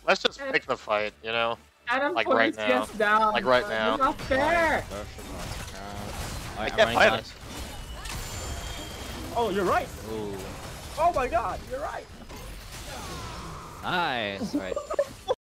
Let's just pick the fight, you know? Adam Like put right his now. chest down. Like right now. It's not fair. I Alright, can't I'm fight running, him. guys. Oh, you're right. Ooh. Oh my god, you're right. Nice. Alright.